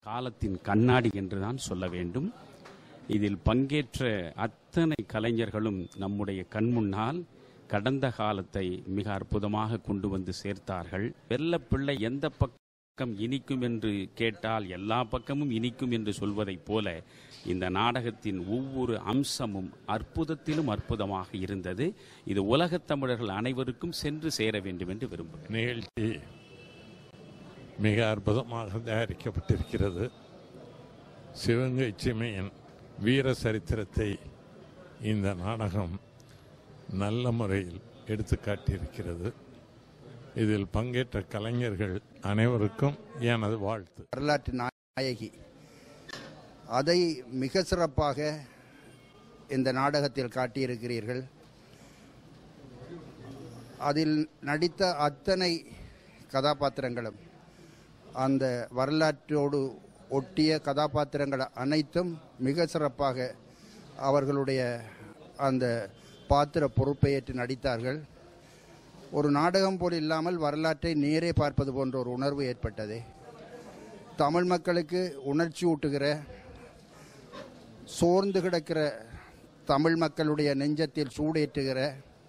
காலத்தின் கண்ணாடி என்றுதான் சொல்ல வேண்டும். இதில் பங்கேற்ற அத்தனை கலைஞர்களும் நம்முடைய கண்முன்னால் கடந்த காலத்தை மிக அற்புதமாக கொண்டு வந்து சேர்த்தார்கள். வெள்ளப்பிள்ளை எந்த பக்கம் இனிக்கும் என்று கேட்டால் எல்லா பக்கமும் இனிக்கும் என்று சொல்வதைப் போல இந்த நாடகத்தின் ஒவ்வொரு அம்சமும் அற்புதத்திலும் அற்புதமாக இருந்தது. இது உலகத் தமிழர்கள் அனைவருக்கும் சென்று சேர வேண்டும் என்று விரும்புகிறேன். நிகழ்ச்சி மிக அற்புதமாக தயாரிக்கப்பட்டிருக்கிறது. சிவகங்கை சீமையின் வீர சரித்திரத்தை இந்த நாடகம் நல்ல முறையில் எடுத்து காட்டியிருக்கிறது. இதில் பங்கேற்ற கலைஞர்கள் அனைவருக்கும் எனது வாழ்த்து. வரலாற்று நாயகி அதை மிக சிறப்பாக இந்த நாடகத்தில் காட்டியிருக்கிறீர்கள். அதில் நடித்த அத்தனை கதாபாத்திரங்களும் அந்த வரலாற்றோடு ஒட்டிய கதாபாத்திரங்கள் அனைத்தும் மிக சிறப்பாக அவர்களுடைய அந்த பாத்திர பொறுப்பையேற்று நடித்தார்கள். ஒரு நாடகம் போல் இல்லாமல் வரலாற்றை நேரே பார்ப்பது போன்ற ஒரு உணர்வு ஏற்பட்டது. தமிழ் மக்களுக்கு உணர்ச்சி ஊட்டுகிற, சோர்ந்து கிடக்கிற தமிழ் மக்களுடைய நெஞ்சத்தில் சூடேற்றுகிற,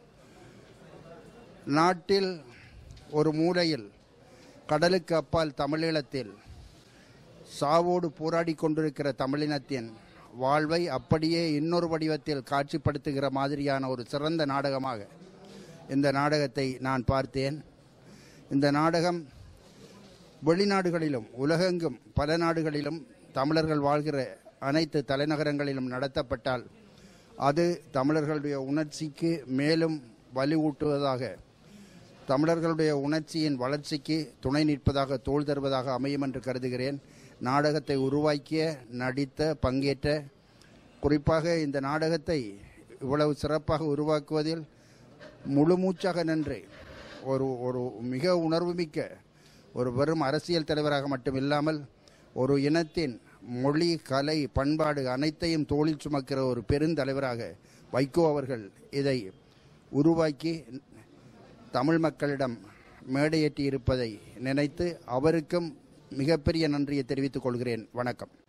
நாட்டில் ஒரு மூலையில் கடலுக்கு அப்பால் தமிழீழத்தில் சாவோடு போராடி கொண்டிருக்கிற தமிழினத்தின் வாழ்வை அப்படியே இன்னொரு வடிவத்தில் காட்சிப்படுத்துகிற மாதிரியான ஒரு சிறந்த நாடகமாக இந்த நாடகத்தை நான் பார்த்தேன். இந்த நாடகம் வெளிநாடுகளிலும் உலகெங்கும் பல நாடுகளிலும் தமிழர்கள் வாழ்கிற அனைத்து தலைநகரங்களிலும் நடத்தப்பட்டால் அது தமிழர்களுடைய உணர்ச்சிக்கு மேலும் வலுவூட்டுவதாக, தமிழர்களுடைய உணர்ச்சியின் வளர்ச்சிக்கு துணை நிற்பதாக, தோள் தருவதாக அமையும் என்று கருதுகிறேன். நாடகத்தை உருவாக்கிய, நடித்த, பங்கேற்ற, குறிப்பாக இந்த நாடகத்தை இவ்வளவு சிறப்பாக உருவாக்குவதில் முழுமூச்சாக நின்று ஒரு மிக உணர்வுமிக்க ஒரு வெறும் அரசியல் தலைவராக மட்டும் இல்லாமல் ஒரு இனத்தின் மொழி, கலை, பண்பாடு அனைத்தையும் தோளில் சுமக்கிற ஒரு பெருந்தலைவராக வைகோ அவர்கள் இதை உருவாக்கி தமிழ் மக்களிடம் மேடையேற்றி இருப்பதை நினைத்து அவருக்கும் மிகப்பெரிய நன்றியை தெரிவித்துக் கொள்கிறேன். வணக்கம்.